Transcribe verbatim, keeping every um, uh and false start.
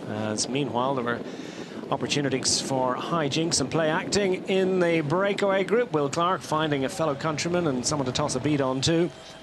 As meanwhile, there were opportunities for hijinks and play acting in the breakaway group. Will Clarke finding a fellow countryman and someone to toss a bead on to.